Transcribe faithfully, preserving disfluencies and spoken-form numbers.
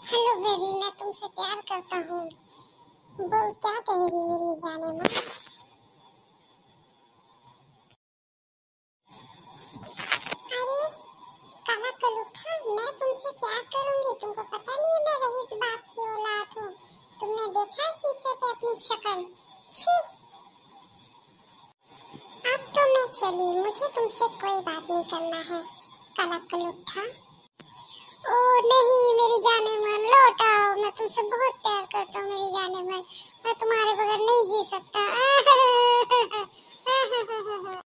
Hello baby, मैं तुमसे प्यार करता हूँ। बोल क्या कहेगी मेरी जाने मन। अरे काला कलूठा, मैं तुमसे प्यार करूंगी। तुमको पता नहीं है मैं रईस बाप की औलाद हूँ। तुमने देखा है शीशे पे अपनी शक्ल? छी। अब तो मैं चली, मुझे तुमसे कोई बात नहीं करना है काला कलूठा। ओ नहीं मेरी जाने मन, लौट आओ। मैं तुमसे बहुत प्यार करता हूँ मेरी जाने मन। मैं तुम्हारे बगैर नहीं जी सकता।